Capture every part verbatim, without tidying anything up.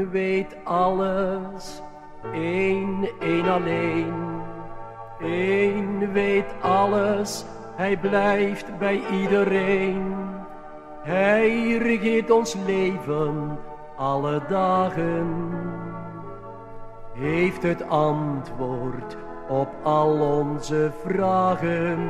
weet alles, één, één alleen. Eén weet alles, hij blijft bij iedereen. Hij regeert ons leven alle dagen. Heeft het antwoord op al onze vragen.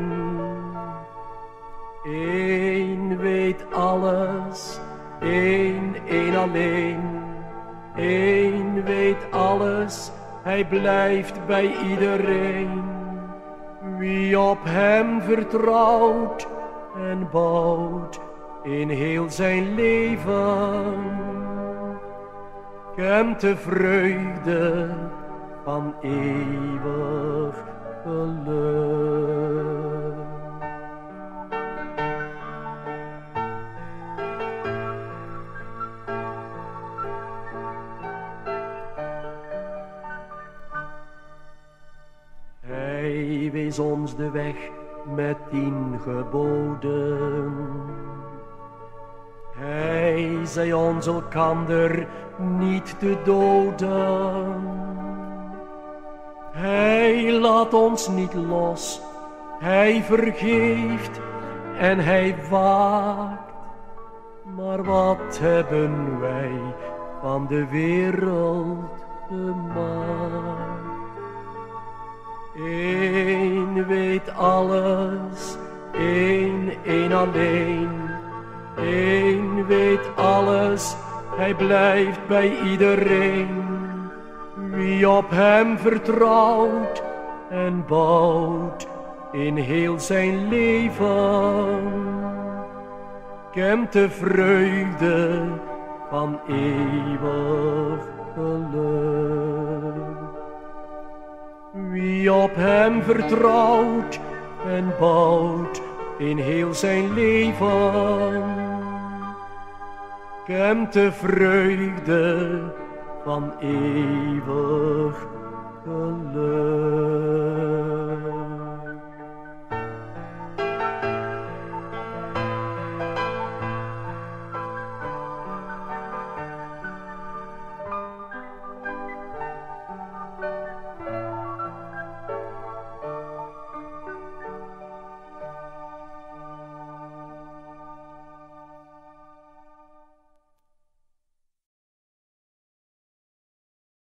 Eén weet alles, één, één alleen. Eén weet alles, hij blijft bij iedereen. Wie op hem vertrouwt en bouwt in heel zijn leven, kent de vreugde van eeuwig geluk. Hij wees ons de weg met tien geboden. Hij zei ons elkander niet te doden. Hij laat ons niet los, hij vergeeft en hij waakt. Maar wat hebben wij van de wereld gemaakt? Eén weet alles, één, één alleen. Eén weet alles, hij blijft bij iedereen. Wie op hem vertrouwt en bouwt in heel zijn leven, kent de vreugde van eeuwig geluk. Wie op hem vertrouwt en bouwt in heel zijn leven, kent de vreugde van eeuwig geluk.